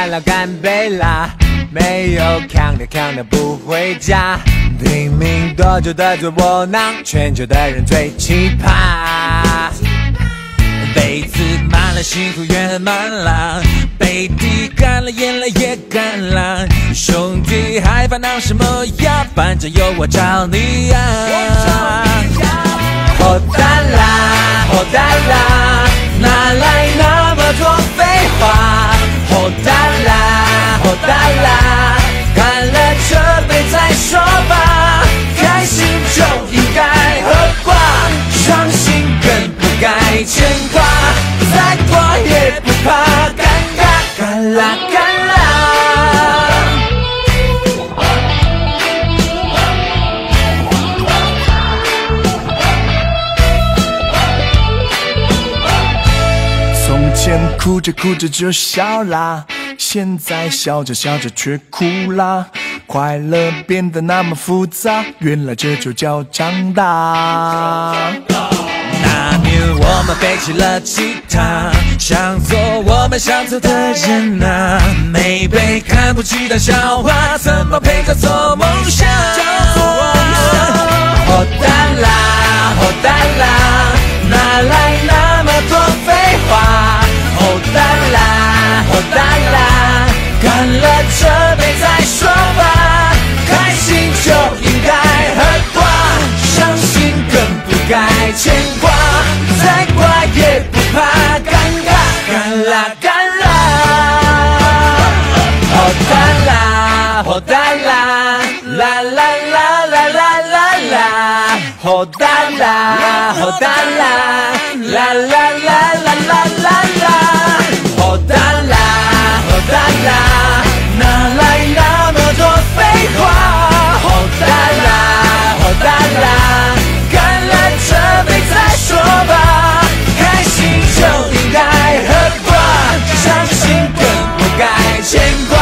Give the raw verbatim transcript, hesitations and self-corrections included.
干了干杯啦！没有扛的扛的不回家，拼命多久的做窝囊，全球的人最奇葩。杯子满了，幸福圆满了，杯底干了，眼泪也干了。兄弟还烦恼什么呀？反正有我找你呀！好淡啦，好淡啦，哪来那么多废话？好淡啦，好淡啦，干了这杯再说吧。开心就应该喝挂，伤心更不该牵挂。再挂也不怕尴尬，干啦干啦。 从前哭着哭着就笑啦，现在笑着笑着却哭啦。快乐变得那么复杂，原来这就叫长大。 那年我们背起了吉他，想做我们想做的人啊。没被看不起的笑话，怎么配叫做梦想？好淡啦，好淡啦，哪来那么多废话？好淡啦，好淡啦，干了这杯再说吧。开心就应该喝挂，伤心更不该牵挂。再挂也不怕尴尬，干啦干啦。好淡啦，好淡啦，啦啦啦啦啦啦啦。好淡啦，好淡啦，啦啦啦啦啦啦啦。好淡啦，好淡啦，哪来那么多废话？好淡啦，好淡啦，干了这杯再说吧。开心就应该喝挂，伤心更不该牵挂。